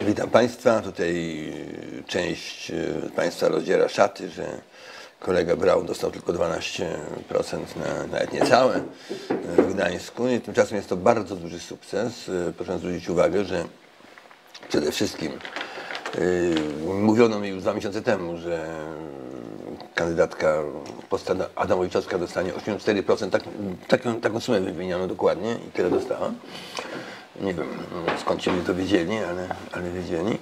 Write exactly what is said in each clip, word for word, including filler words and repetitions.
Witam Państwa. Tutaj część Państwa rozdziera szaty, że kolega Braun dostał tylko dwanaście procent, na, nawet niecałe w Gdańsku. I tymczasem jest to bardzo duży sukces. Proszę zwrócić uwagę, że przede wszystkim yy, mówiono mi już dwa miesiące temu, że kandydatka posta Adamowiczowska dostanie osiemdziesiąt cztery procent. Tak, taką, taką sumę wymieniono dokładnie i tyle dostała. Nie wiem, skąd się to wiedzieli, ale, ale wiedzieli.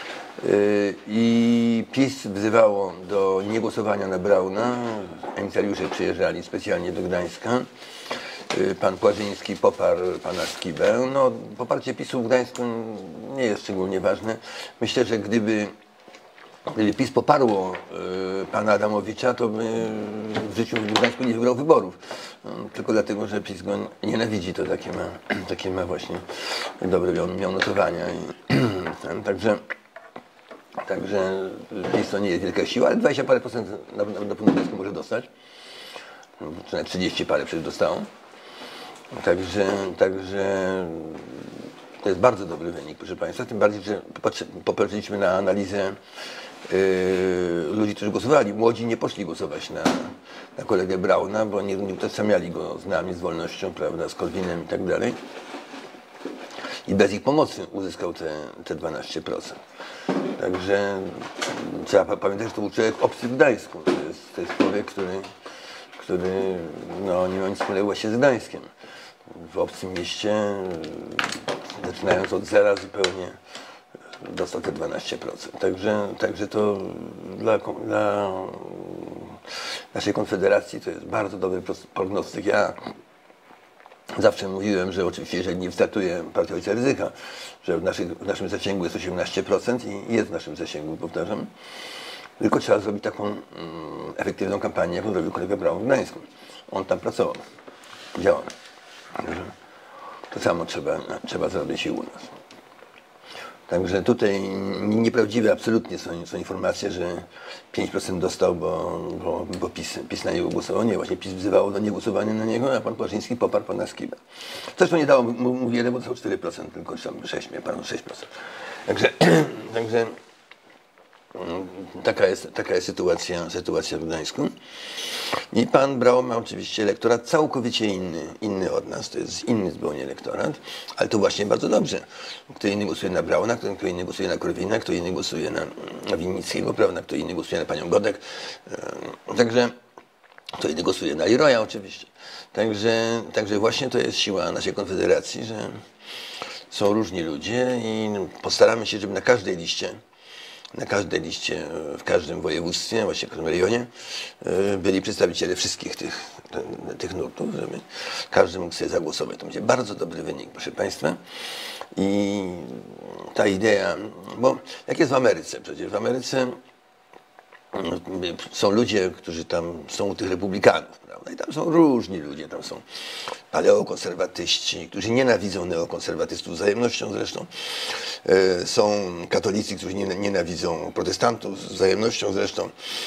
I PiS wzywało do niegłosowania na Brauna. Emisariusze przyjeżdżali specjalnie do Gdańska. Pan Płażyński poparł pana Skibę. No, poparcie PiSu w Gdańsku nie jest szczególnie ważne. Myślę, że gdyby, gdyby PiS poparło y, pana Adamowicza, to by w życiu w Gdańsku nie wygrał wyborów. No, tylko dlatego, że PiS go nienawidzi, to takie ma, takie ma właśnie dobre miał, miał notowania. I, także, także PiS to nie jest wielka siła, ale dwadzieścia parę procent na, na, na Gdańsku może dostać. Czy nawet trzydzieści parę przecież dostało. Także, także to jest bardzo dobry wynik, proszę Państwa. Tym bardziej, że popatrzyliśmy na analizę yy, ludzi, którzy głosowali. Młodzi nie poszli głosować na, na kolegę Brauna, bo nie, nie utożsamiali go z nami, z wolnością, prawda, z Korwinem i tak dalej. I bez ich pomocy uzyskał te, te dwanaście procent. Także trzeba pamiętać, że to był człowiek obcy w Gdańsku. To jest, to jest człowiek, który, który no, nie ma nic wspólnego właśnie z Gdańskiem. W obcym mieście, zaczynając od zera zupełnie, dostał te dwanaście procent. Także, także to dla, dla naszej Konfederacji to jest bardzo dobry prognostyk. Ja zawsze mówiłem, że oczywiście, jeżeli nie wstartuje partia ojca Rydzyka, że w, naszych, w naszym zasięgu jest osiemnaście procent i jest w naszym zasięgu, powtarzam. Tylko trzeba zrobić taką mm, efektywną kampanię, jaką zrobił kolega Braun w Gdańsku. On tam pracował, działał. To samo trzeba, trzeba zrobić i u nas. Także tutaj nieprawdziwe absolutnie są, są informacje, że pięć procent dostał, bo, bo, bo PiS, PiS na niego głosował. Nie, właśnie PiS wzywało do niegłosowania na niego, a pan Płażyński poparł pana Skibę. Zresztą nie dało mu, mu wiele, bo dostał cztery procent, tylko tam sześć, panu sześć procent. Także, także Taka jest, taka jest sytuacja, sytuacja w Gdańsku. I pan Braun ma oczywiście elektorat całkowicie inny, inny od nas. To jest inny zupełnie elektorat, ale to właśnie bardzo dobrze. Kto inny głosuje na Brauna, kto, kto inny głosuje na Korwina, kto inny głosuje na, na Winnickiego, prawda? Kto inny głosuje na panią Godek. Także kto inny głosuje na Leroya oczywiście. Także, także właśnie to jest siła naszej Konfederacji, że są różni ludzie i postaramy się, żeby na każdej liście na każdej liście, w każdym województwie, właśnie w każdym rejonie byli przedstawiciele wszystkich tych, tych nurtów, żeby każdy mógł sobie zagłosować. To będzie bardzo dobry wynik, proszę Państwa. I ta idea, bo jak jest w Ameryce przecież, w Ameryce są ludzie, którzy tam są u tych republikanów, prawda? I tam są różni ludzie, tam są paleokonserwatyści, którzy nienawidzą neokonserwatystów wzajemnością zresztą. Są katolicy, którzy nienawidzą protestantów z wzajemnością zresztą.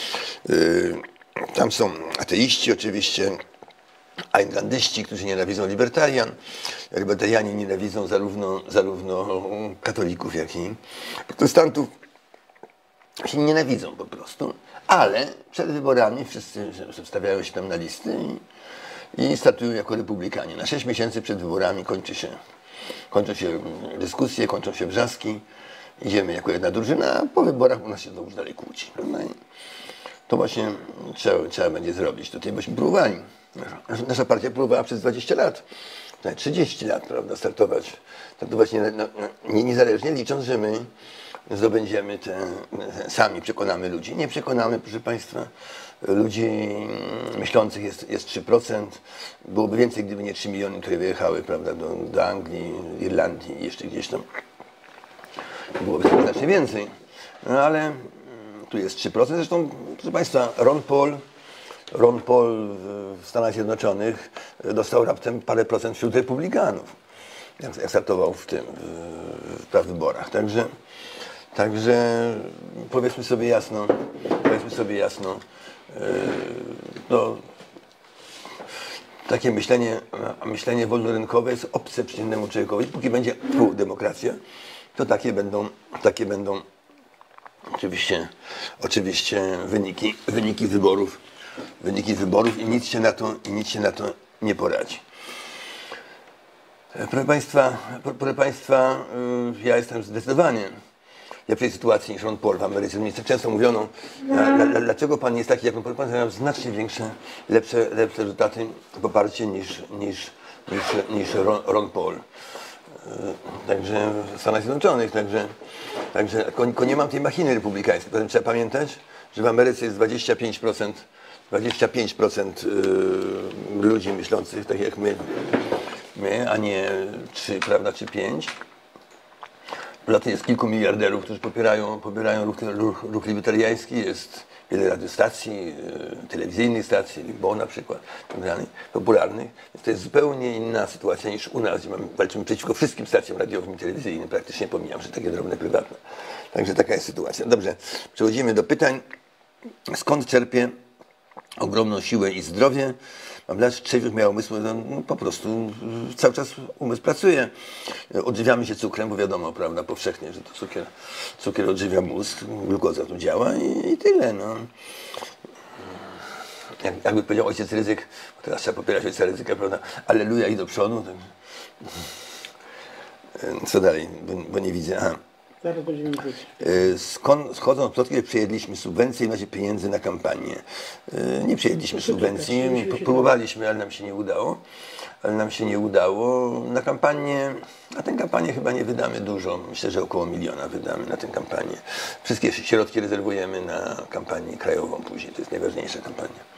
Tam są ateiści oczywiście, aynlandyści, którzy nienawidzą libertarian. Libertarianie nienawidzą zarówno, zarówno katolików, jak i protestantów. Się nienawidzą po prostu, ale przed wyborami wszyscy wstawiają się tam na listy i, i startują jako republikanie. Na sześć miesięcy przed wyborami kończy się, kończą się dyskusje, kończą się wrzaski, idziemy jako jedna drużyna, a po wyborach u nas się znowu dalej kłóci. No i to właśnie trzeba, trzeba będzie zrobić. Tutaj byśmy próbowali. Nasza partia próbowała przez dwadzieścia lat, nawet trzydzieści lat, prawda, startować, startować nie, no, nie, niezależnie, licząc, że my zdobędziemy te, sami przekonamy ludzi. Nie przekonamy, proszę Państwa, ludzi myślących jest, jest trzy procent. Byłoby więcej, gdyby nie trzy miliony, które wyjechały, prawda, do, do Anglii, Irlandii i jeszcze gdzieś tam. Byłoby znacznie więcej. No ale tu jest trzy procent. Zresztą, proszę Państwa, Ron Paul, Ron Paul w Stanach Zjednoczonych dostał raptem parę procent wśród republikanów, jak, jak startował w tym, w prawyborach. Także Także powiedzmy sobie jasno, powiedzmy sobie jasno, yy, no, takie myślenie, myślenie wolnorynkowe jest obce przeciętnemu człowiekowi. Póki będzie demokracja, to takie będą, takie będą oczywiście, oczywiście wyniki, wyniki wyborów, wyniki wyborów i nic się na to, i nic się na to nie poradzi. Proszę Państwa, proszę Państwa, ja jestem zdecydowany w lepszej sytuacji niż Ron Paul w Ameryce. Mnie często mówiono, dlaczego Pan jest taki jak Ron Paul. Pan miał znacznie większe, lepsze, lepsze rezultaty, poparcie niż, niż, niż, niż Ron, Ron Paul. Także w Stanach Zjednoczonych, także, także tylko nie mam tej machiny republikańskiej. Potem trzeba pamiętać, że w Ameryce jest dwadzieścia pięć procent, dwadzieścia pięć procent ludzi myślących tak jak my, my a nie trzy, prawda, czy pięć. Poza tym jest kilku miliarderów, którzy popierają, popierają ruch, ruch, ruch libertariański. Jest wiele radiostacji, telewizyjnych stacji, Bo na przykład, popularnych. Więc to jest zupełnie inna sytuacja niż u nas, gdzie mamy, walczymy przeciwko wszystkim stacjom radiowym i telewizyjnym. Praktycznie pomijam, że takie drobne, prywatne. Także taka jest sytuacja. Dobrze, przechodzimy do pytań. Skąd czerpię ogromną siłę i zdrowie? Mam lat trzeźwych miał umysł, no, po prostu cały czas umysł pracuje. Odżywiamy się cukrem, bo wiadomo, prawda, powszechnie, że to cukier, cukier odżywia mózg, glukoza tu działa i, i tyle. No. Jak, jakby powiedział ojciec Rydzyk, bo teraz trzeba popierać ojca Rydzyka, prawda, alleluja i do przodu. Tak. Co dalej, bo, bo nie widzę. Aha. Zaraz będziemy mówić. Skąd schodzą plotki, że przejedliśmy subwencje i macie pieniędzy na kampanię. Nie przejedliśmy subwencji, próbowaliśmy, ale nam się nie udało. Ale nam się nie udało. Na kampanię, na tę kampanię chyba nie wydamy dużo. Myślę, że około miliona wydamy na tę kampanię. Wszystkie środki rezerwujemy na kampanię krajową później. To jest najważniejsza kampania.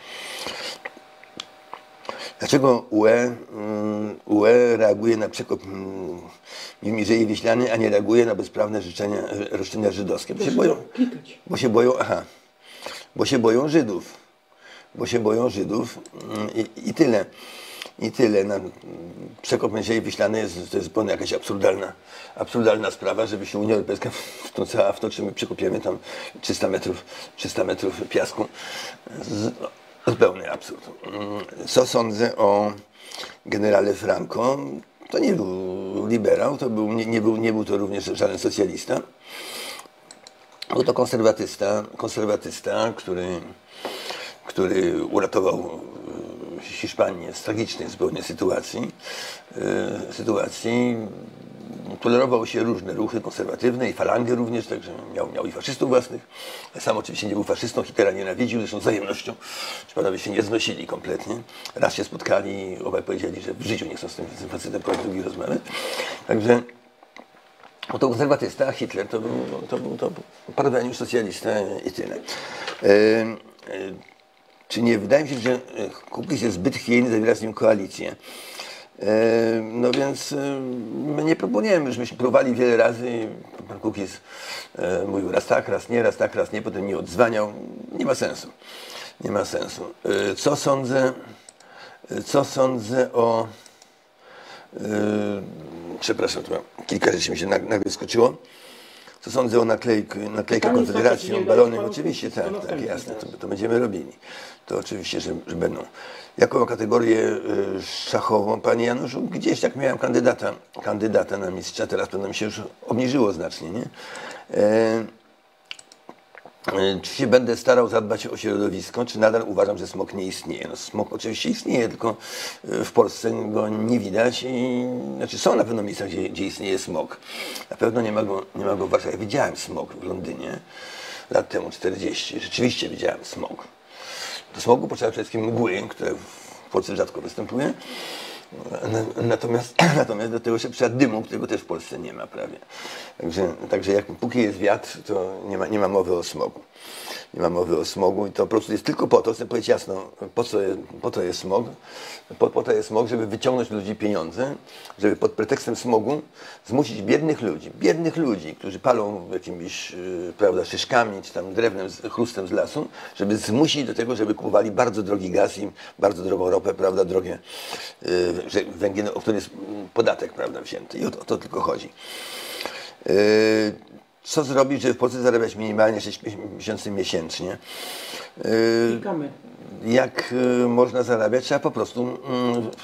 Dlaczego U E, U E reaguje na przekop Mierzei Wiślany, a nie reaguje na bezprawne życzenia, roszczenia żydowskie? Bo się boją, bo się boją, aha, bo się boją Żydów. Bo się boją Żydów i, i tyle. I tyle. Na przekop Mierzei Wiślanej jest, to jest zupełnie jakaś absurdalna, absurdalna sprawa, żeby się Unia Europejska wtrącała w to, czy my przekopiemy tam trzysta metrów, trzysta metrów piasku. Z, Zupełny absurd. Co sądzę o generale Franco? To nie był liberał, to był, nie, nie, był, nie był to również żaden socjalista. Był to konserwatysta, konserwatysta, który, który uratował Hiszpanię z tragicznej zupełnie sytuacji. sytuacji. Tolerował się różne ruchy konserwatywne i falangę również, także miał, miał i faszystów własnych. Sam oczywiście nie był faszystą, Hitlera nienawidził, zresztą wzajemnością. Panowie się nie znosili kompletnie. Raz się spotkali, obaj powiedzieli, że w życiu nie chcą z tym facetem prowadzić drugiej rozmowy. Także no to konserwatysta, a Hitler to był, to był, to był paradaniusz socjalista i tyle. E, e, czy nie wydaje mi się, że Kukiz jest zbyt chwiejny, zawiera z nim koalicję? No więc my nie proponujemy, że myśmy próbowali wiele razy. Pan Kukiz mówił raz tak, raz nie, raz tak, raz nie, potem nie odzwaniał. Nie ma sensu. Nie ma sensu. Co sądzę, co sądzę o... Przepraszam, to kilka rzeczy mi się nagle skoczyło. Co sądzę o naklejku, naklejkach Konfederacją, balonem? Oczywiście tak, tak, jasne, to, to będziemy robili. To oczywiście, że, że będą. Jaką kategorię y, szachową, panie Januszu? Gdzieś tak miałem kandydata, kandydata na mistrza, teraz pewno mi się już obniżyło znacznie, nie? E, Czy się będę starał zadbać o środowisko, czy nadal uważam, że smog nie istnieje? No, smog oczywiście istnieje, tylko w Polsce go nie widać. I, znaczy są na pewno miejsca, gdzie, gdzie istnieje smog. Na pewno nie ma go, nie ma go w Warszawie. Widziałem smog w Londynie lat temu czterdzieści. Rzeczywiście widziałem smog. Do smogu potrzeba przede wszystkim mgły, które w Polsce rzadko występuje. Natomiast, natomiast do tego jeszcze trzeba dymu, którego też w Polsce nie ma prawie. Także, także jak, póki jest wiatr, to nie ma, nie ma mowy o smogu. Nie ma mowy o smogu i to po prostu jest tylko po to, chcę powiedzieć jasno, po co, po to jest smog? Po, po to jest smog, żeby wyciągnąć ludzi pieniądze, żeby pod pretekstem smogu zmusić biednych ludzi, biednych ludzi, którzy palą jakimiś, yy, prawda, szyszkami czy tam drewnem, z, chrustem z lasu, żeby zmusić do tego, żeby kupowali bardzo drogi gaz i bardzo drogą ropę, prawda, drogie yy, węgiel, o który jest podatek, prawda, wzięty. I o to, o to tylko chodzi. Yy, Co zrobić, żeby w Polsce zarabiać minimalnie sześć miesięcy miesięcznie? Klikamy. Jak można zarabiać? Trzeba po prostu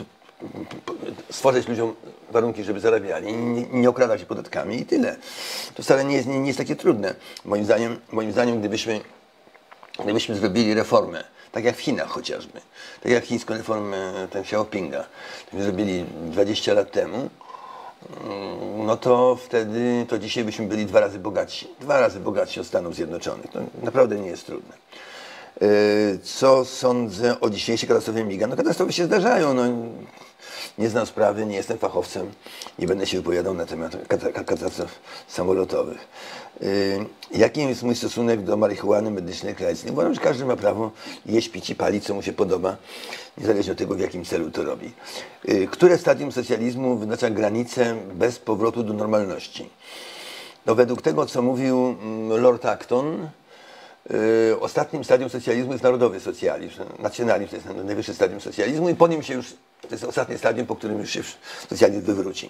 stworzyć ludziom warunki, żeby zarabiali, nie, nie okradać się podatkami i tyle. To wcale nie jest, nie, nie jest takie trudne. Moim zdaniem, moim zdaniem gdybyśmy, gdybyśmy zrobili reformę, tak jak w Chinach chociażby, tak jak chińską reformę Deng Xiaopinga, zrobili dwadzieścia lat temu, no to wtedy, to dzisiaj byśmy byli dwa razy bogatsi. Dwa razy bogatsi od Stanów Zjednoczonych. To naprawdę nie jest trudne. Co sądzę o dzisiejszej katastrofie MIGa? No katastrofy się zdarzają. No, nie znam sprawy, nie jestem fachowcem. Nie będę się wypowiadał na temat katastrof samolotowych. Jaki jest mój stosunek do marihuany medycznej rekreacyjnej? Uważam, że każdy ma prawo jeść, pić i palić, co mu się podoba, niezależnie od tego, w jakim celu to robi. Które stadium socjalizmu wyznacza granicę bez powrotu do normalności? No, według tego, co mówił Lord Acton, Yy, ostatnim stadium socjalizmu jest narodowy socjalizm. Nacjonalizm to jest najwyższe stadium socjalizmu i po nim się już, to jest ostatnie stadium, po którym już się socjalizm wywróci.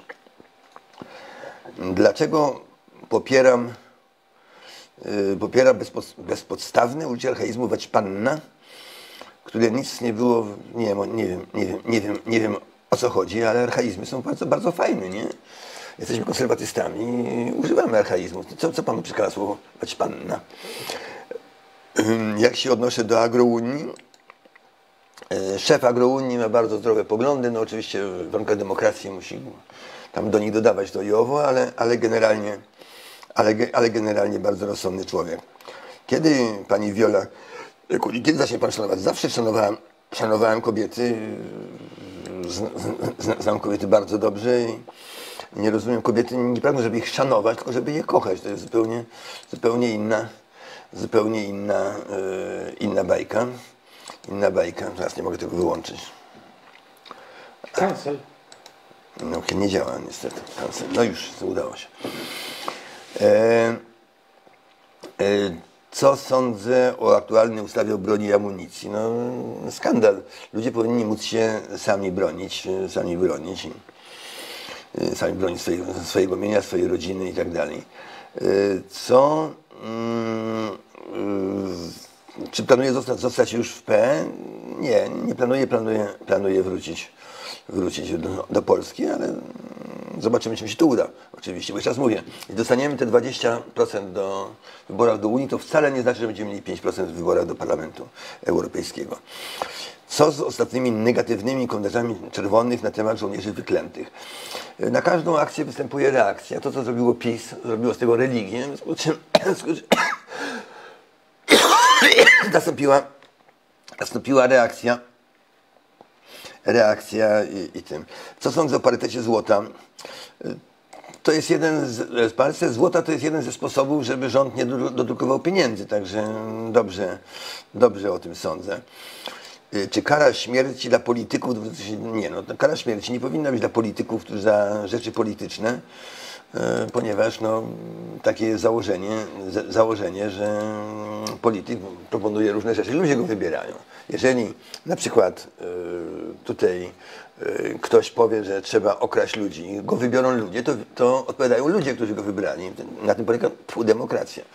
Dlaczego popieram, yy, popieram bezpod, bezpodstawne użycie archaizmu waćpanna, które nic nie było, nie wiem, nie wiem, nie wiem, nie wiem, nie wiem o co chodzi, ale archaizmy są bardzo, bardzo fajne, nie? Jesteśmy konserwatystami, używamy archaizmu. Co, co panu przekazał słowo waćpanna? Jak się odnoszę do agrounii? Szef agrounii ma bardzo zdrowe poglądy, no oczywiście w warunkach demokracji musi tam do nich dodawać to i owo, ale, ale, generalnie, ale, ale generalnie bardzo rozsądny człowiek. Kiedy pani Wiola, kiedy zacznie pan szanować? Zawsze szanowałem, szanowałem kobiety, znam kobiety bardzo dobrze i nie rozumiem, kobiety nie pragną, żeby ich szanować, tylko żeby je kochać. To jest zupełnie, zupełnie inna Zupełnie inna, yy, inna bajka. Inna bajka. Teraz nie mogę tego wyłączyć. Cancel. No, nie działa niestety. Cancel. No już, udało się. E, e, co sądzę o aktualnej ustawie o broni i amunicji? No, skandal. Ludzie powinni móc się sami bronić, sami bronić. Sami bronić swojego, swojego mienia, swojej rodziny i tak dalej. Co... Czy planuję zostać, zostać już w P? Nie, nie planuję, planuję, planuję wrócić, wrócić do, do Polski, ale zobaczymy, czy mi się to uda. Oczywiście, bo jeszcze raz mówię, jeśli dostaniemy te dwadzieścia procent do wyborach do Unii, to wcale nie znaczy, że będziemy mieli pięć procent w wyborach do Parlamentu Europejskiego. Co z ostatnimi negatywnymi komentarzami czerwonych na temat żołnierzy wyklętych? Na każdą akcję występuje reakcja. To, co zrobiło PiS, zrobiło z tego religię. Nastąpiła, nastąpiła reakcja. Reakcja i, i tym. Co sądzę o parytecie złota? To jest jeden z, parytet złota to jest jeden ze sposobów, żeby rząd nie dodrukował pieniędzy. Także dobrze, dobrze o tym sądzę. Czy kara śmierci dla polityków? Nie, no, kara śmierci nie powinna być dla polityków, którzy za rzeczy polityczne, ponieważ no, takie jest założenie, założenie, że polityk proponuje różne rzeczy, ludzie go wybierają. Jeżeli na przykład tutaj ktoś powie, że trzeba okraść ludzi, go wybiorą ludzie, to, to odpowiadają ludzie, którzy go wybrali. Na tym polega demokracja.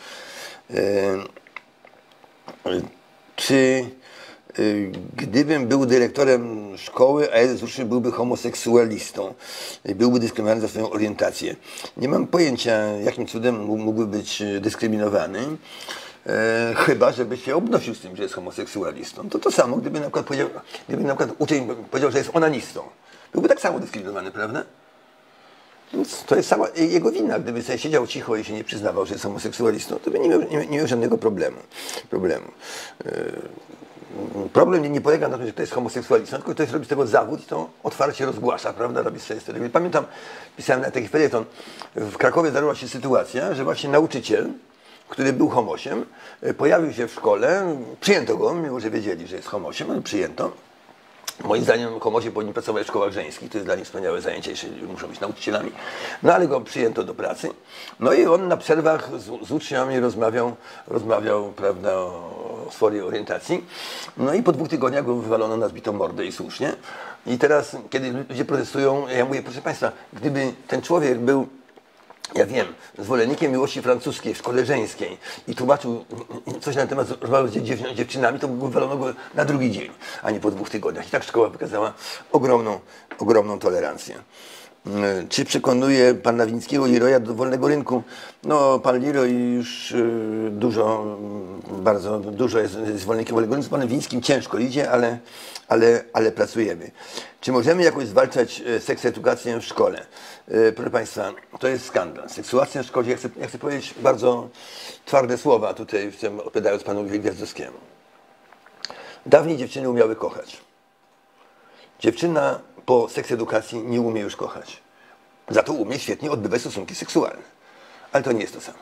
Czy gdybym był dyrektorem szkoły, a jeden z uczniów byłby homoseksualistą, byłby dyskryminowany za swoją orientację? Nie mam pojęcia, jakim cudem mógłby być dyskryminowany, e, chyba żeby się obnosił z tym, że jest homoseksualistą. To to samo, gdyby na przykład, powiedział, gdyby na przykład uczeń powiedział, że jest onanistą. Byłby tak samo dyskryminowany, prawda? Więc to jest sama jego wina. Gdyby sobie siedział cicho i się nie przyznawał, że jest homoseksualistą, to by nie miał, nie, nie miał żadnego problemu. problemu. E, Problem nie, nie polega na tym, że ktoś jest homoseksualistą, tylko ktoś robi z tego zawód i to otwarcie rozgłasza, prawda, robi swoje historie. Pamiętam, pisałem na taki felieton, w Krakowie zdarzyła się sytuacja, że właśnie nauczyciel, który był homosiem, pojawił się w szkole, przyjęto go, mimo że wiedzieli, że jest homosiem, ale przyjęto. Moim zdaniem homosi powinni pracować w szkołach żeńskich, to jest dla nich wspaniałe zajęcie, jeśli muszą być nauczycielami. No ale go przyjęto do pracy. No i on na przerwach z, z uczniami rozmawiał, rozmawiał prawda, o swojej orientacji. No i po dwóch tygodniach go wywalono na zbitą mordę i słusznie. I teraz, kiedy ludzie protestują, ja mówię, proszę Państwa, gdyby ten człowiek był ja wiem, zwolennikiem miłości francuskiej w szkole żeńskiej i tłumaczył coś na temat rozmowy z dziew dziewczynami, to wywalono go na drugi dzień, a nie po dwóch tygodniach. I tak szkoła wykazała ogromną, ogromną tolerancję. Czy przekonuje pan Nawickiego Leroya do wolnego rynku? No, pan Leroy już dużo, bardzo dużo jest zwolennikiem wolnego rynku. Z panem Wińskim ciężko idzie, ale, ale, ale pracujemy. Czy możemy jakoś zwalczać seksedukację w szkole? Proszę państwa, to jest skandal. Seksuacja w szkole, ja chcę, ja chcę powiedzieć bardzo twarde słowa tutaj, w tym odpowiadając panu Gwiazdowskiemu. Dawniej dziewczyny umiały kochać. Dziewczyna po seksedukacji nie umie już kochać. Za to umie świetnie odbywać stosunki seksualne. Ale to nie jest to samo.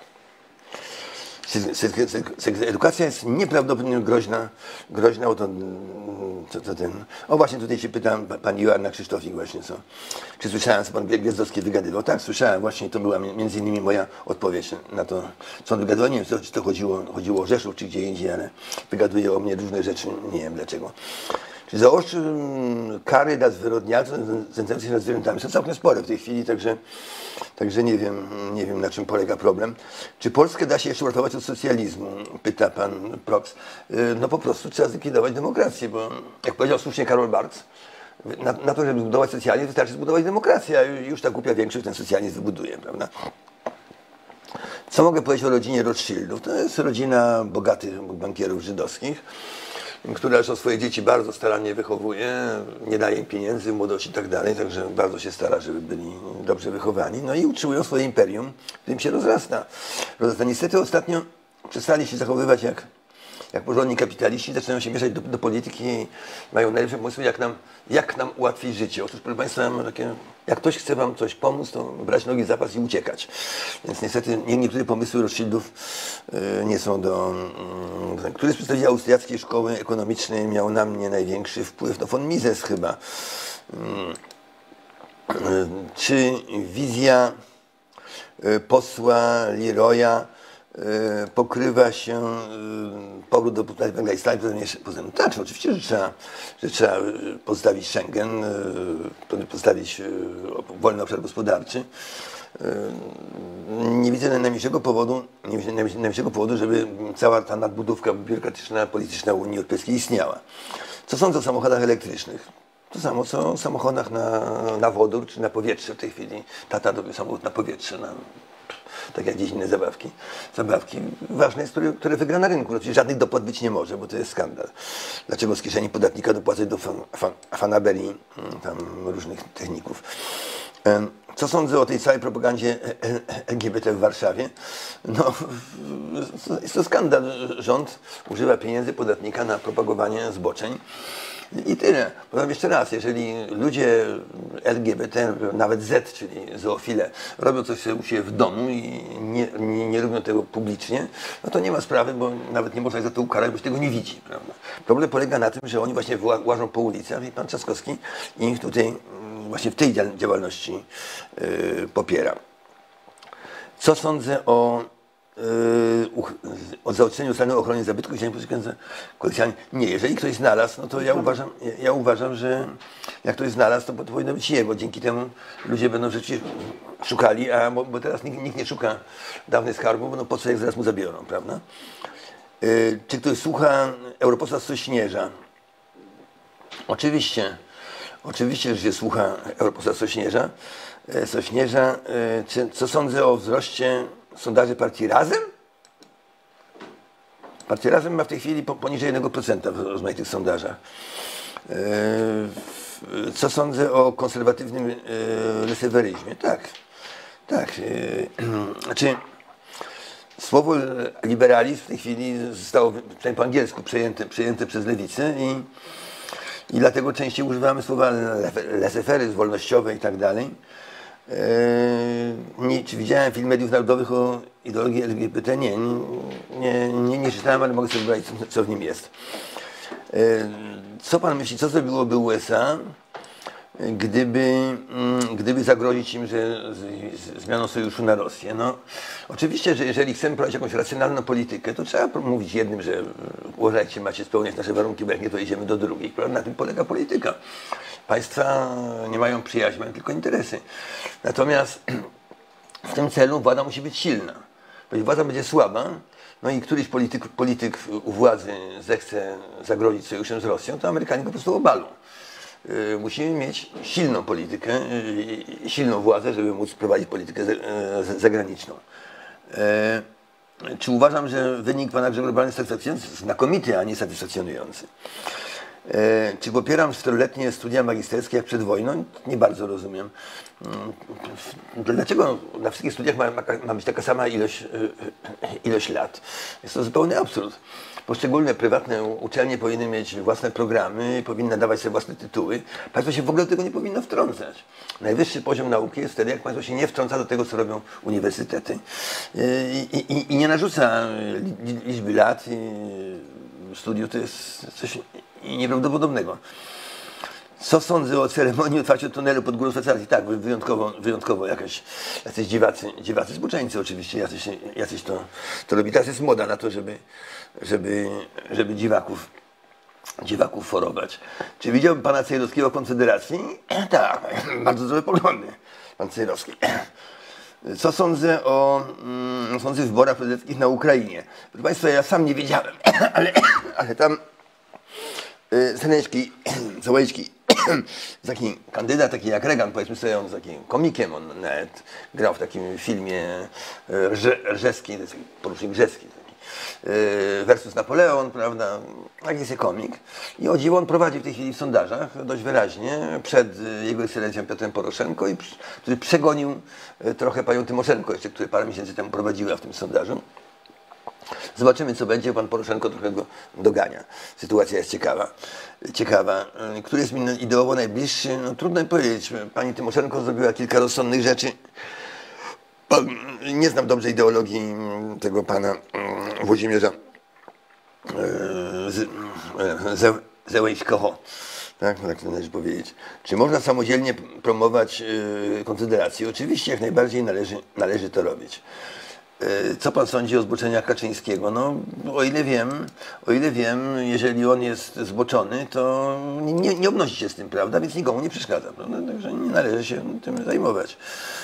Edukacja jest nieprawdopodobnie groźna, groźna o to, co to ten... O właśnie tutaj się pytam, pani Joanna Krzysztofik właśnie, co... Czy słyszałem, co pan Gwiazdowski wygadywał? Tak, słyszałem, właśnie to była między innymi moja odpowiedź na to, co on wygadywał. Nie wiem, czy to chodziło, chodziło o Rzeszów, czy gdzie indziej, ale wygaduje o mnie różne rzeczy, nie wiem dlaczego. Czy zaostrzył kary dla zwyrodnialców znęcających się nad zwierzętami? Są całkiem spore w tej chwili, także, także nie wiem, nie wiem na czym polega problem. Czy Polskę da się jeszcze uratować od socjalizmu? Pyta pan Prox. No po prostu trzeba zlikwidować demokrację, bo jak powiedział słusznie Karol Marx, na, na to, żeby zbudować socjalizm, wystarczy zbudować demokrację, a już ta głupia większość ten socjalizm wybuduje, prawda? Co mogę powiedzieć o rodzinie Rothschildów? To jest rodzina bogatych bankierów żydowskich, która zresztą swoje dzieci bardzo starannie wychowuje, nie daje im pieniędzy, młodości i tak dalej, także bardzo się stara, żeby byli dobrze wychowani. No i utrzymują swoje imperium, którym się rozrasta. rozrasta. Niestety ostatnio przestali się zachowywać jak, jak porządni kapitaliści, zaczynają się mieszać do, do polityki i mają najlepsze pomysły, jak nam, jak nam ułatwić życie. Otóż, proszę państwa, ja mam takie, jak ktoś chce wam coś pomóc, to brać nogi w zapas i uciekać. Więc niestety niektóre pomysły Rothschildów yy, nie są do... Yy, który z przedstawicieli austriackiej szkoły ekonomicznej miał na mnie największy wpływ? No von Mises chyba. Yy, yy, czy wizja yy, posła Leroya pokrywa się powrót do węgla i stali, potem tak, oczywiście, że trzeba, że trzeba pozostawić Schengen, pozostawić wolny obszar gospodarczy. Nie widzę najmniejszego powodu, nie widzę najmniejszego powodu, żeby cała ta nadbudówka biurokratyczna, polityczna Unii Europejskiej istniała. Co sądzę o samochodach elektrycznych? To samo co o samochodach na, na wodór czy na powietrze w tej chwili. Tata robi samochód na powietrze, na, tak jak gdzieś inne zabawki. Zabawki. Ważne jest, które, które wygra na rynku. Oczywiście żadnych dopłat być nie może, bo to jest skandal. Dlaczego z kieszeni podatnika dopłacać do fan, fan, fanaberii tam różnych techników? Co sądzę o tej całej propagandzie L G B T w Warszawie? No, jest to skandal. Rząd używa pieniędzy podatnika na propagowanie zboczeń. I tyle. Powiem jeszcze raz, jeżeli ludzie L G B T, nawet Z, czyli zoofile, robią coś sobie u siebie w domu i nie, nie, nie robią tego publicznie, no to nie ma sprawy, bo nawet nie można ich za to ukarać, bo się tego nie widzi. Prawda? Problem polega na tym, że oni właśnie łażą po ulicach i pan Trzaskowski ich tutaj właśnie w tej działalności yy, popiera. Co sądzę o o zaostrzeniu stanu ochrony zabytków i kolekcjonalnie. Nie, jeżeli ktoś znalazł, no to ja uważam, ja uważam, że jak ktoś znalazł, to powinno być jego. Dzięki temu ludzie będą rzeczywiście szukali, a bo, bo teraz nikt, nikt nie szuka dawnych skarbów, no po co jak zaraz mu zabiorą, prawda? Yy, czy ktoś słucha europosła Sośnierza? Oczywiście. Oczywiście, że się słucha europosła Sośnierza. Yy, Sośnierza. Yy, czy, co sądzę o wzroście sondaży partii Razem? Partia Razem ma w tej chwili poniżej jednego procenta w rozmaitych sondażach. Co sądzę o konserwatywnym leseweryzmie? Tak, tak. Znaczy, słowo liberalizm w tej chwili zostało przynajmniej po angielsku przejęte, przejęte przez lewicę i, i dlatego częściej używamy słowa laissez-faire, wolnościowe i tak dalej. Nie, czy widziałem film mediów narodowych o ideologii L G B T? Nie, nie, nie, nie czytałem, ale mogę sobie wyobrazić, co w nim jest. Co pan myśli, co zrobiłoby U S A, gdyby, gdyby zagrozić im, że z, z zmianą sojuszu na Rosję? No, oczywiście, że jeżeli chcemy prowadzić jakąś racjonalną politykę, to trzeba mówić jednym, że uważajcie, macie spełniać nasze warunki, bo jak nie, to idziemy do drugich. Na tym polega polityka. Państwa nie mają przyjaźni, mają tylko interesy. Natomiast w tym celu władza musi być silna. Bo jeśli władza będzie słaba, no i któryś polityk, polityk u władzy zechce zagrozić sojuszem z Rosją, to Amerykanie po prostu obalą. Yy, musimy mieć silną politykę, yy, silną władzę, żeby móc prowadzić politykę zagraniczną. Yy, czy uważam, że wynik pana Grzegorza Brauna jest satysfakcjonujący? Znakomity, a nie satysfakcjonujący. E, czy popieram czteroletnie studia magisterskie jak przed wojną? Nie bardzo rozumiem. Dlaczego na wszystkich studiach ma, ma, ma być taka sama ilość, ilość lat? Jest to zupełny absurd. Poszczególne prywatne uczelnie powinny mieć własne programy, powinny dawać sobie własne tytuły. Państwo się w ogóle do tego nie powinno wtrącać. Najwyższy poziom nauki jest wtedy, jak państwo się nie wtrąca do tego, co robią uniwersytety. I, i, i nie narzuca liczby lat i studiów. To jest coś nieprawdopodobnego. Co sądzę o ceremonii otwarcia tunelu pod górą Szwajcarii? Tak, wyjątkowo, wyjątkowo jakaś, jacyś dziwacy, dziwacy zboczeńcy oczywiście, jacyś, jacyś to, to robi. Teraz jest moda na to, żeby, żeby, żeby dziwaków, dziwaków forować. Czy widziałby pana Cejrowskiego w Konfederacji? Tak, bardzo zdrowe poglądy, pan Cejrowski. Co sądzę o mm, sądzę w wyborach prezydenckich na Ukrainie? Proszę państwa, ja sam nie wiedziałem, ale, ale tam Zełenski, Zełenski, taki kandydat, taki jak Reagan, powiedzmy sobie, on jest takim komikiem, on nawet grał w takim filmie Rzeski, porucznik Rzeski, versus Napoleon, prawda, taki jest komik. I o dziwo on prowadzi w tej chwili w sondażach dość wyraźnie przed jego ekscelencją Piotrem Poroszenko, i który przegonił trochę panią Tymoszenko jeszcze, która parę miesięcy temu prowadziła w tym sondażu. Zobaczymy, co będzie. Pan Poroszenko trochę go dogania. Sytuacja jest ciekawa. ciekawa. Który jest mi ideowo najbliższy? No, trudno mi powiedzieć. Pani Tymoszenko zrobiła kilka rozsądnych rzeczy. Pan, nie znam dobrze ideologii tego pana Włodzimierza Zełenskiego. Tak, tak to należy powiedzieć. Czy można samodzielnie promować Konfederację? Oczywiście, jak najbardziej należy, należy to robić. Co pan sądzi o zboczeniach Kaczyńskiego? No, o ile wiem, o ile wiem, jeżeli on jest zboczony, to nie, nie obnosi się z tym, prawda? Więc nikomu nie przeszkadza, prawda? Także nie należy się tym zajmować.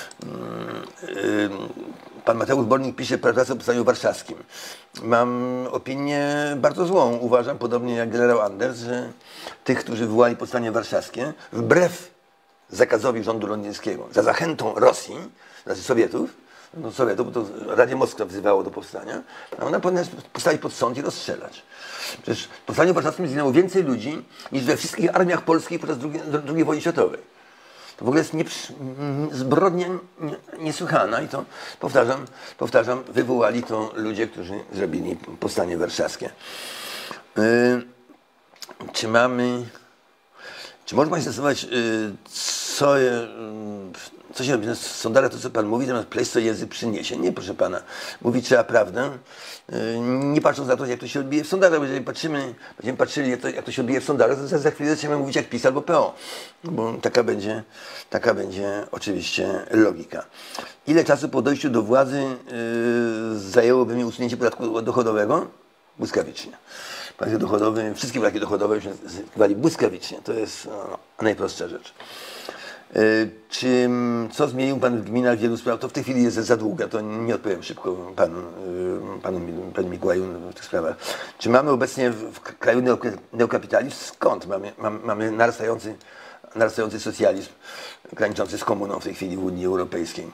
Pan Mateusz Bornik pisze pracę o powstaniu warszawskim. Mam opinię bardzo złą. Uważam, podobnie jak generał Anders, że tych, którzy wywołali powstanie warszawskie, wbrew zakazowi rządu londyńskiego, za zachętą Rosji, znaczy Sowietów, no Sowietów, bo to Radzie Moskwa wzywało do powstania, a ona powinna postawić pod sąd i rozstrzelać. Przecież w powstaniu warszawskim zginęło więcej ludzi niż we wszystkich armiach polskich podczas drugiej wojny światowej. To w ogóle jest nie, zbrodnia niesłychana i to, powtarzam, powtarzam, wywołali to ludzie, którzy zrobili powstanie warszawskie. Yy, czy mamy... Czy można Państwo stosować, co, co się robi w sondażach, to co Pan mówi, zamiast pleść, co język przyniesie? Nie, proszę Pana. Mówić trzeba prawdę, nie patrząc na to, jak to się odbije w sondażach. Jeżeli patrzymy, będziemy patrzyli, jak to, jak to się odbije w sondażach, to za chwilę zaczniemy mówić jak PiS albo P O. Bo taka będzie, taka będzie oczywiście logika. Ile czasu po dojściu do władzy yy, zajęłoby mi usunięcie podatku dochodowego? Błyskawicznie. Podatek dochodowy, wszystkie podatki dochodowe już zwali błyskawicznie. To jest no, najprostsza rzecz. Yy, czy co zmienił Pan w gminach wielu spraw? To w tej chwili jest za długa, to nie odpowiem szybko Panu, yy, panu Panie Mikołaju w tych sprawach. Czy mamy obecnie w, w kraju neokapitalizm? Skąd? Mamy, mamy, mamy narastający, narastający socjalizm graniczący z komuną w tej chwili w Unii Europejskiej.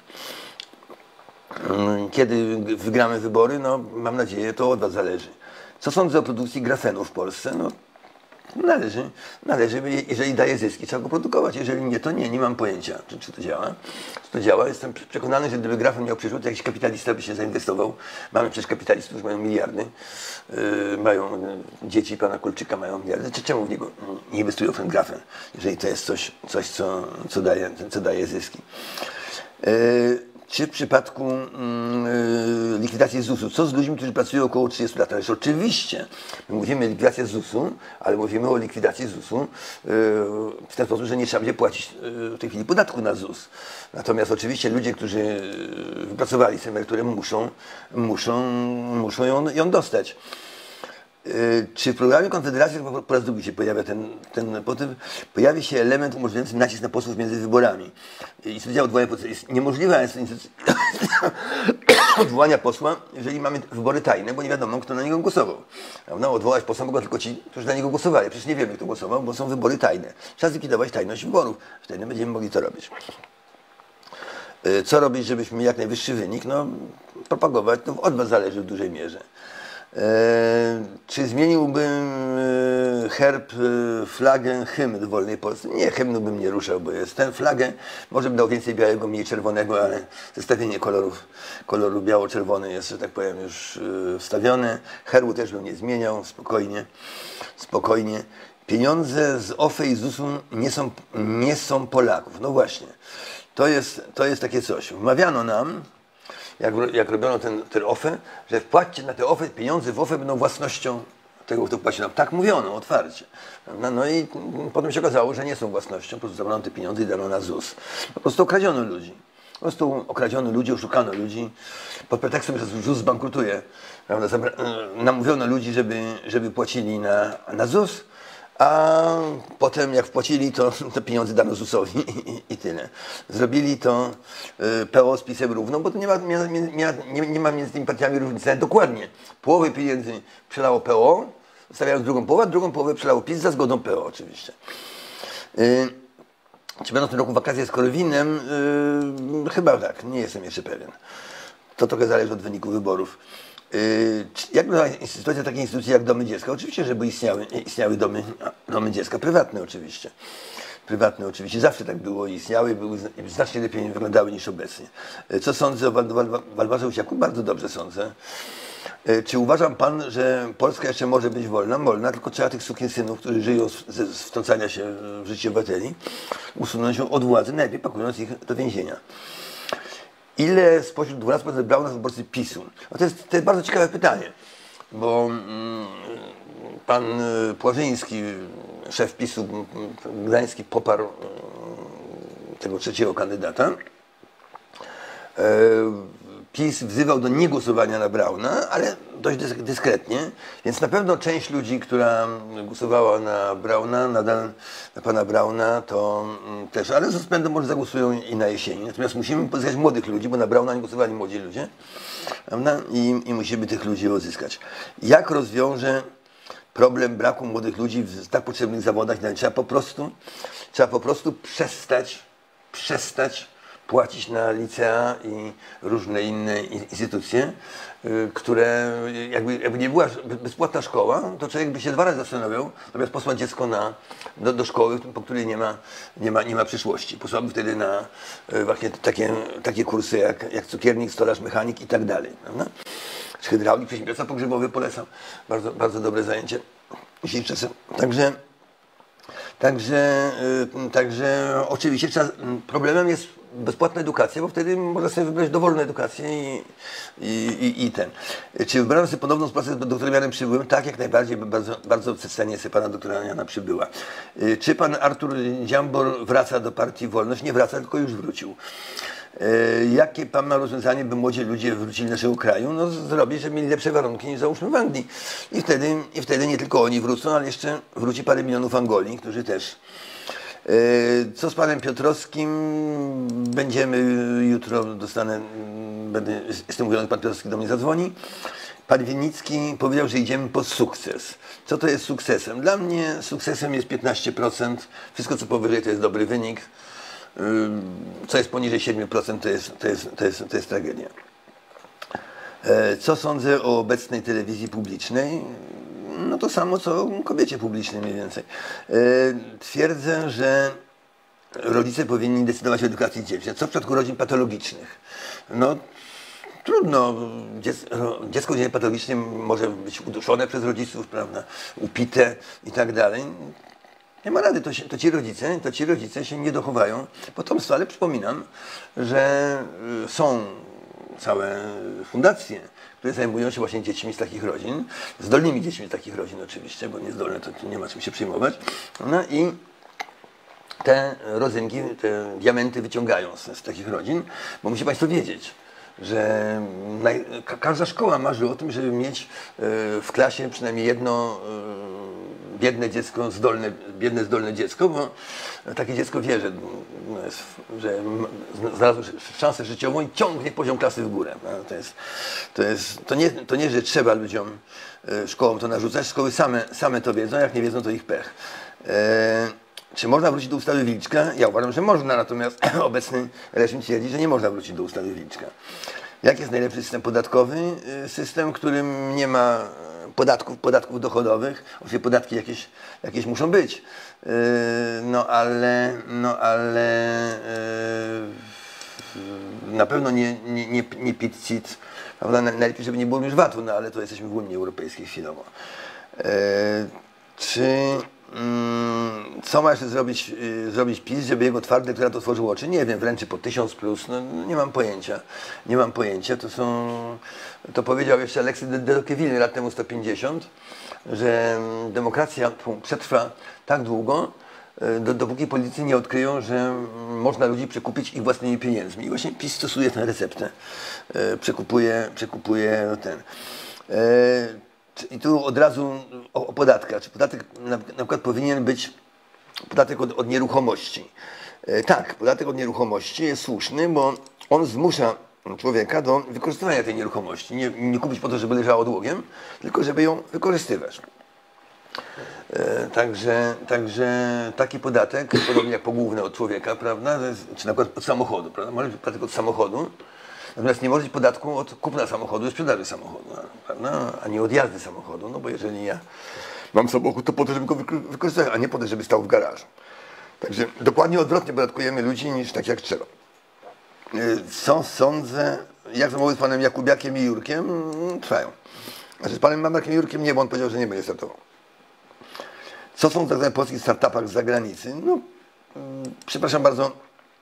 Yy, kiedy wygramy wybory? No mam nadzieję, to od Was zależy. Co sądzę o produkcji grafenu w Polsce? No, należy, należy, jeżeli daje zyski, trzeba go produkować. Jeżeli nie, to nie, nie mam pojęcia, czy, czy to działa. Czy to działa? Jestem przekonany, że gdyby grafen miał przyszłość, to jakiś kapitalista by się zainwestował. Mamy przecież kapitalistów, którzy mają miliardy, yy, mają dzieci pana Kulczyka, mają miliardy. Czy czemu w niego nie inwestują w ten grafen, jeżeli to jest coś, coś co, co, daje, co daje zyski? Yy, Czy w przypadku yy, likwidacji Z U S-u, co z ludźmi, którzy pracują około trzydziestu lat? Ależ oczywiście, my mówimy o likwidacji Z U S-u, ale mówimy o likwidacji Z U S-u yy, w ten sposób, że nie trzeba będzie płacić yy, w tej chwili podatku na Z U S. Natomiast oczywiście ludzie, którzy wypracowali tę emeryturę, muszą, muszą, muszą ją, ją dostać. Czy w programie Konfederacji po raz drugi się pojawia ten, ten potem pojawi się element umożliwiający nacisk na posłów między wyborami. Instytucja odwołania posła jest niemożliwa, jest instytucja odwołania posła, jeżeli mamy wybory tajne, bo nie wiadomo, kto na niego głosował. No, odwołać posła mogą tylko ci, którzy na niego głosowali. Przecież nie wiemy, kto głosował, bo są wybory tajne. Trzeba zlikwidować tajność wyborów. Wtedy będziemy mogli to robić. Co robić, żebyśmy mieli jak najwyższy wynik? No, propagować to od was zależy w dużej mierze. E, czy zmieniłbym herb, flagę, hymn w wolnej Polsce? Nie, hymnu bym nie ruszał, bo jest ten flagę, może bym dał więcej białego, mniej czerwonego, ale zestawienie kolorów, koloru biało-czerwony jest, że tak powiem, już wstawione. Herbu też bym nie zmieniał, spokojnie, spokojnie. Pieniądze z O F E i z Z U S-u nie są, nie są Polaków. No właśnie, to jest, to jest takie coś. Wmawiano nam, Jak, jak robiono ten, ten O F E, że wpłaćcie na te O F E, pieniądze w O F E będą własnością tego, kto płaci nam. Tak mówiono otwarcie. No, no i potem się okazało, że nie są własnością, po prostu zabrano te pieniądze i dano na Z U S. Po prostu okradziono ludzi. Po prostu okradziono ludzi, oszukano ludzi. Pod pretekstem, że Z U S zbankrutuje, namówiono ludzi, żeby, żeby płacili na, na Z U S, a potem jak wpłacili, to te pieniądze dano Z U S-owi i, i tyle. Zrobili to y, P O z PiS-em równo, bo to nie ma, nie, nie, nie, nie ma między tymi partiami różnicy. Dokładnie. Połowę pieniędzy przelało P O, zostawiając drugą połowę, a drugą połowę przelało PiS za zgodą P O oczywiście. Y, czy będą w tym roku wakacje z Korwinem? Y, chyba tak, nie jestem jeszcze pewien. To trochę zależy od wyniku wyborów. Jak była sytuacja takiej instytucji jak domy dziecka? Oczywiście, żeby istniały, istniały domy, domy dziecka, prywatne oczywiście. Prywatne oczywiście, zawsze tak było i istniały, były znacznie lepiej wyglądały niż obecnie. Co sądzę o Waldemarze Usiaku? Bardzo dobrze sądzę. Czy uważam pan, że Polska jeszcze może być wolna? Wolna, tylko trzeba tych sukinsynów, którzy żyją ze wtrącania się w życie obywateli, usunąć od władzy, najlepiej pakując ich do więzienia. Ile spośród dwunastu procent brało nas wyborcy PiS-u? No to, jest, to jest bardzo ciekawe pytanie, bo mm, pan Płażyński, szef PiS-u gdański, poparł tego trzeciego kandydata. E, PiS wzywał do niegłosowania na Brauna, ale dość dyskretnie, więc na pewno część ludzi, która głosowała na Brauna, nadal na pana Brauna, to też, ale z rozpędu może zagłosują i na jesieni. Natomiast musimy pozyskać młodych ludzi, bo na Brauna nie głosowali młodzi ludzie, prawda? I, i musimy tych ludzi odzyskać. Jak rozwiąże problem braku młodych ludzi w tak potrzebnych zawodach? Trzeba po prostu, trzeba po prostu przestać, przestać płacić na licea i różne inne instytucje, które jakby, jakby nie była bezpłatna szkoła, to człowiek by się dwa razy zastanawiał, zamiast posłać dziecko na, do, do szkoły, po której nie ma, nie ma, nie ma przyszłości. Posłałby wtedy na właśnie takie, takie kursy jak, jak cukiernik, stolarz, mechanik i tak dalej. Prawda? Hydraulik, przedsiębiorca pogrzebowy polecam. Bardzo, bardzo dobre zajęcie dzisiejszym czasem. Także Także, także oczywiście trzeba, problemem jest bezpłatna edukacja, bo wtedy można sobie wybrać dowolną edukację i, i, i ten. Czy wybrałem sobie ponowną współpracę z doktorem Janem Przybyłym? Tak, jak najbardziej, bardzo, bardzo cenię sobie pana doktora Jana Przybyła. Czy pan Artur Dziambor wraca do partii Wolność? Nie wraca, tylko już wrócił. Jakie pan ma rozwiązanie, by młodzi ludzie wrócili do naszego kraju? No zrobić, żeby mieli lepsze warunki niż załóżmy w Anglii. I wtedy, i wtedy nie tylko oni wrócą, ale jeszcze wróci parę milionów Angolii, którzy też. Co z panem Piotrowskim? Będziemy jutro, dostanę, będę, jestem mówiony, pan Piotrowski do mnie zadzwoni. Pan Winnicki powiedział, że idziemy po sukces. Co to jest sukcesem? Dla mnie sukcesem jest piętnaście procent. Wszystko, co powyżej, to jest dobry wynik. Co jest poniżej siedem procent, to jest, to jest, to jest, to jest tragedia. Co sądzę o obecnej telewizji publicznej? No to samo, co o kobiecie publicznej mniej więcej. Twierdzę, że rodzice powinni decydować o edukacji dzieci. Co w przypadku rodzin patologicznych? No trudno. Dziecko urodzenie patologicznie może być uduszone przez rodziców, prawda, upite i tak dalej. Nie ma rady, to, się, to, ci rodzice, to ci rodzice się nie dochowają potomstwa, ale przypominam, że są całe fundacje, które zajmują się właśnie dziećmi z takich rodzin, zdolnymi dziećmi z takich rodzin oczywiście, bo niezdolne to nie ma czym się przejmować. No i te rodzynki, te diamenty wyciągają z, z takich rodzin, bo musi państwo wiedzieć, że naj, ka, każda szkoła marzy o tym, żeby mieć y, w klasie przynajmniej jedno y, biedne dziecko, zdolne, biedne, zdolne dziecko, bo takie dziecko wie, że, no jest, że znalazło szansę życiową i ciągnie poziom klasy w górę. No, to, jest, to, jest, to, nie, to nie, że trzeba ludziom, y, szkołom to narzucać, szkoły same, same to wiedzą, jak nie wiedzą, to ich pech. Y, Czy można wrócić do ustawy Wilczka? Ja uważam, że można, natomiast obecny reżim twierdzi, że nie można wrócić do ustawy Wilczka. Jaki jest najlepszy system podatkowy? System, w którym nie ma podatków, podatków dochodowych. Oczywiście podatki jakieś, jakieś muszą być, no ale, no ale na pewno nie, nie, nie, nie P I T, C I T, prawda? Najlepiej, żeby nie było już V A T-u, no ale to jesteśmy w Unii Europejskiej chwilowo. Czy co ma jeszcze zrobić, zrobić PiS, żeby jego twardy elektorat otworzył oczy? Nie wiem, wręcz po tysiąc plus, no nie mam pojęcia. Nie mam pojęcia, to są, to powiedział jeszcze Alexis de Tocqueville lat temu sto pięćdziesiąt, że demokracja przetrwa tak długo, do, dopóki politycy nie odkryją, że można ludzi przekupić ich własnymi pieniędzmi. I właśnie PiS stosuje tę receptę. Przekupuje, przekupuje ten. I tu od razu o, o podatkach. Czy podatek na, na przykład powinien być podatek od, od nieruchomości? E, tak, podatek od nieruchomości jest słuszny, bo on zmusza człowieka do wykorzystywania tej nieruchomości. Nie, nie kupić po to, żeby leżało długiem, tylko żeby ją wykorzystywać. E, także, także taki podatek, podobnie jak pogłówny od człowieka, prawda, jest, czy na przykład od samochodu, prawda? Może być podatek od samochodu. Natomiast nie może być podatku od kupna samochodu i sprzedaży samochodu, prawda? A nie od jazdy samochodu, no bo jeżeli ja mam samochód, to po to, żeby go wykorzystać, a nie po to, żeby stał w garażu. Także dokładnie odwrotnie podatkujemy ludzi niż tak jak trzeba. Co sądzę, jak rozmowy z panem Jakubiakiem i Jurkiem trwają. Znaczy z panem Markiem Jurkiem nie, bo on powiedział, że nie będzie startował. Co są tak w polskich startupach z zagranicy? No, przepraszam bardzo.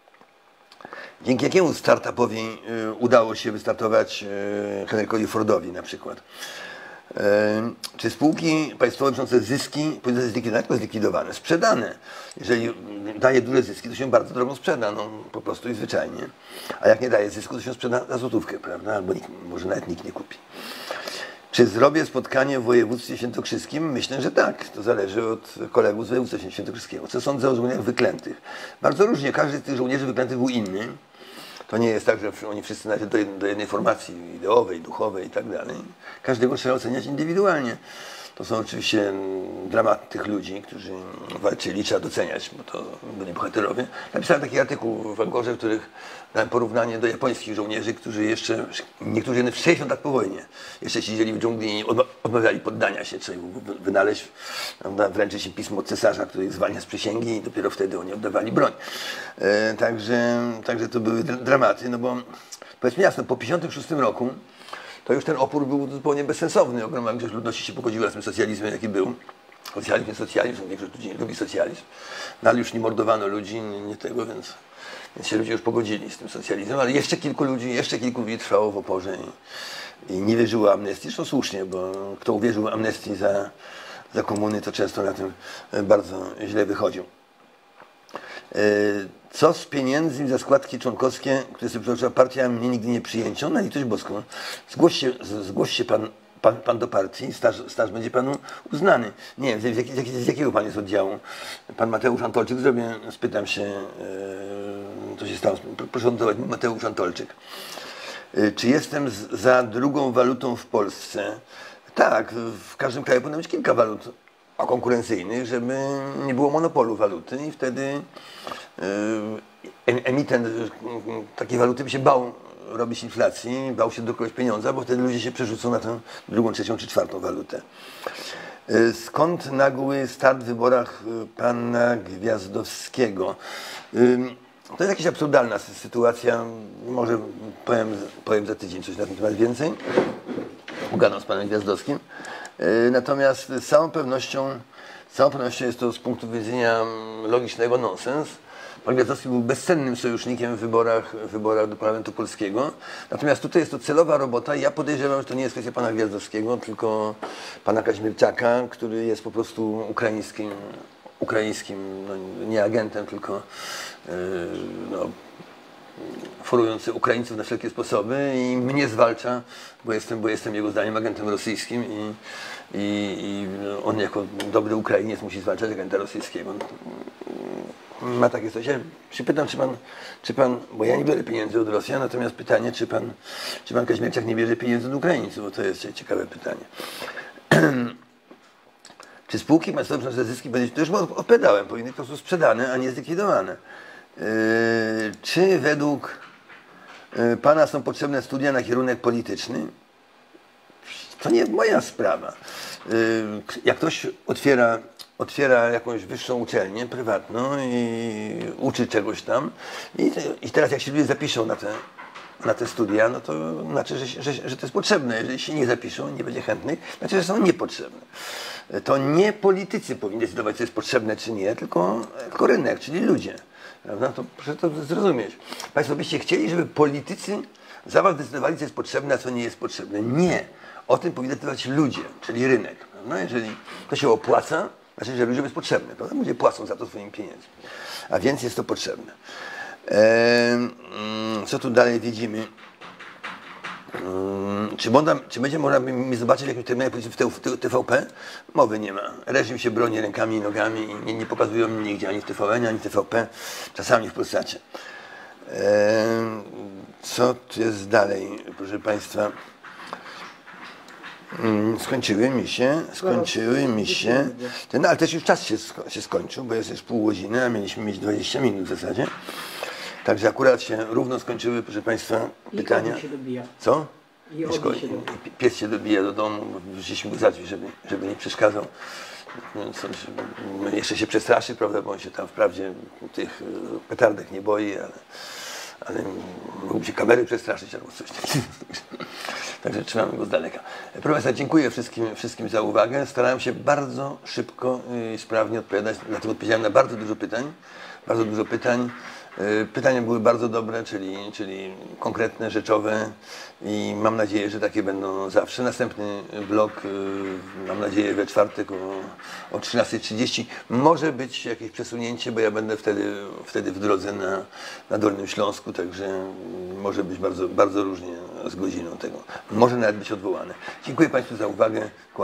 Dzięki jakiemu startupowi y, udało się wystartować y, Henrykowi Fordowi na przykład? Y, czy spółki państwowe przynoszące zyski powinny zostać zlikwidowane? Zlikwidowane, sprzedane. Jeżeli daje duże zyski, to się bardzo drogo sprzeda, no po prostu i zwyczajnie. A jak nie daje zysku, to się sprzeda za złotówkę, prawda? Albo nikt, może nawet nikt nie kupi. Czy zrobię spotkanie w województwie świętokrzyskim? Myślę, że tak. To zależy od kolegów z województwa świętokrzyskiego. Co sądzę o żołnierzach wyklętych? Bardzo różnie. Każdy z tych żołnierzy wyklętych był inny. To nie jest tak, że oni wszyscy należą do, do jednej formacji ideowej, duchowej i tak dalej. Każdego trzeba oceniać indywidualnie. To są oczywiście dramaty tych ludzi, którzy walczyli, trzeba doceniać, bo to byli bohaterowie. Napisałem taki artykuł w Angorze, w których dałem porównanie do japońskich żołnierzy, którzy jeszcze, niektórzy w sześćdziesiąt lat po wojnie, jeszcze siedzieli w dżungli i odmawiali poddania się, trzeba wynaleźć, wręczyć im pismo od cesarza, który ich zwalnia z przysięgi i dopiero wtedy oni oddawali broń. E, także, także to były dramaty, no bo powiedzmy jasno, po tysiąc dziewięćset pięćdziesiątym szóstym roku to już ten opór był zupełnie bezsensowny. Ogromna większość ludności się pogodziła z tym socjalizmem, jaki był. Socjalizm, nie socjalizm, większość ludzi nie lubi socjalizm. No ale już nie mordowano ludzi, nie, nie tego, więc, więc się ludzie już pogodzili z tym socjalizmem. Ale jeszcze kilku ludzi, jeszcze kilku ludzi trwało w oporze i, i nie wierzyło amnestii. Zresztą słusznie, bo kto uwierzył amnestii za, za komuny, to często na tym bardzo źle wychodził. Co z pieniędzmi za składki członkowskie, które sobie przeznaczyła partia, mnie nigdy nie przyjęcie? Na litość boską. Zgłoś się, zgłoś się pan, pan, pan do partii, staż, staż będzie panu uznany. Nie wiem, z, jak, z, z jakiego pan jest oddziału? Pan Mateusz Antolczyk, zrobię, spytam się, yy, co się stało. Proszę oddawać, Mateusz Antolczyk. Yy, czy jestem z, za drugą walutą w Polsce? Tak, w każdym kraju powinno być kilka walut konkurencyjnych, żeby nie było monopolu waluty i wtedy emitent takiej waluty by się bał robić inflacji, bał się drukować pieniądza, bo wtedy ludzie się przerzucą na tę drugą, trzecią czy czwartą walutę. Skąd nagły start w wyborach pana Gwiazdowskiego? To jest jakaś absurdalna sytuacja, może powiem, powiem za tydzień coś na ten temat więcej. Ugadam z panem Gwiazdowskim. Natomiast z całą pewnością, z całą pewnością jest to z punktu widzenia logicznego nonsens. Pan Gwiazdowski był bezcennym sojusznikiem w wyborach, w wyborach do Parlamentu Polskiego. Natomiast tutaj jest to celowa robota i ja podejrzewam, że to nie jest kwestia pana Gwiazdowskiego, tylko pana Kaźmierczaka, który jest po prostu ukraińskim, ukraińskim no nie agentem, tylko yy, no, forujący Ukraińców na wszelkie sposoby i mnie zwalcza, bo jestem, bo jestem jego zdaniem agentem rosyjskim i, i, i on jako dobry Ukrainiec musi zwalczać agenta rosyjskiego. Ma takie coś. Ja się pytam, czy pan, czy pan, bo ja nie biorę pieniędzy od Rosjan, natomiast pytanie, czy pan, czy pan Kaźmierczak nie bierze pieniędzy od Ukraińców, bo to jest ciekawe pytanie. Czy spółki państwowe przynoszące zyski będzie, to już odpowiadałem, powinny po prostu sprzedane, a nie zlikwidowane. Yy, czy według yy, pana są potrzebne studia na kierunek polityczny? To nie moja sprawa. Yy, jak ktoś otwiera, otwiera jakąś wyższą uczelnię prywatną i uczy czegoś tam i, i teraz jak się ludzie zapiszą na te, na te studia, no to znaczy, że, że, że to jest potrzebne. Jeżeli się nie zapiszą, nie będzie chętnych, znaczy, że są niepotrzebne. To nie politycy powinni decydować, co jest potrzebne, czy nie, tylko, tylko rynek, czyli ludzie. Prawda? To proszę to zrozumieć. Państwo byście chcieli, żeby politycy za was decydowali, co jest potrzebne, a co nie jest potrzebne. Nie. O tym powinni decydować ludzie, czyli rynek. Prawda? Jeżeli to się opłaca, znaczy, że ludziom jest potrzebne. Prawda? Ludzie płacą za to swoimi pieniędzmi. A więc jest to potrzebne. Eee, co tu dalej widzimy? Hmm, czy, można, czy będzie można mnie zobaczyć w jakimś terminie w T V P? Mowy nie ma. Reżim się broni rękami i nogami i nie, nie pokazują mnie nigdzie, ani w T V N, ani w T V P, czasami w Polsacie. Eee, co tu jest dalej, proszę Państwa? Hmm, skończyły mi się, skończyły mi się. Ten, ale też już czas się, sko się skończył, bo jest już pół godziny, a mieliśmy mieć dwadzieścia minut w zasadzie. Także akurat się równo skończyły, proszę Państwa, pytania. I się dobija. Co? I ogień się dobija. Pies się dobija do domu, bo wrzuciliśmy go za drzwi, żeby, żeby nie przeszkadzał. No, coś, jeszcze się przestraszy, prawda, bo on się tam wprawdzie tych petardek nie boi, ale, ale mógłby się kamery przestraszyć albo coś takiego. Także trzymamy go z daleka. Proszę Państwa, dziękuję wszystkim, wszystkim za uwagę. Starałem się bardzo szybko i sprawnie odpowiadać, dlatego odpowiedziałem na bardzo dużo pytań. Bardzo dużo pytań. Pytania były bardzo dobre, czyli, czyli konkretne, rzeczowe i mam nadzieję, że takie będą zawsze. Następny blog, mam nadzieję, we czwartek o, o trzynastej trzydzieści. Może być jakieś przesunięcie, bo ja będę wtedy, wtedy w drodze na, na Dolnym Śląsku, także może być bardzo, bardzo różnie z godziną tego. Może nawet być odwołane. Dziękuję Państwu za uwagę.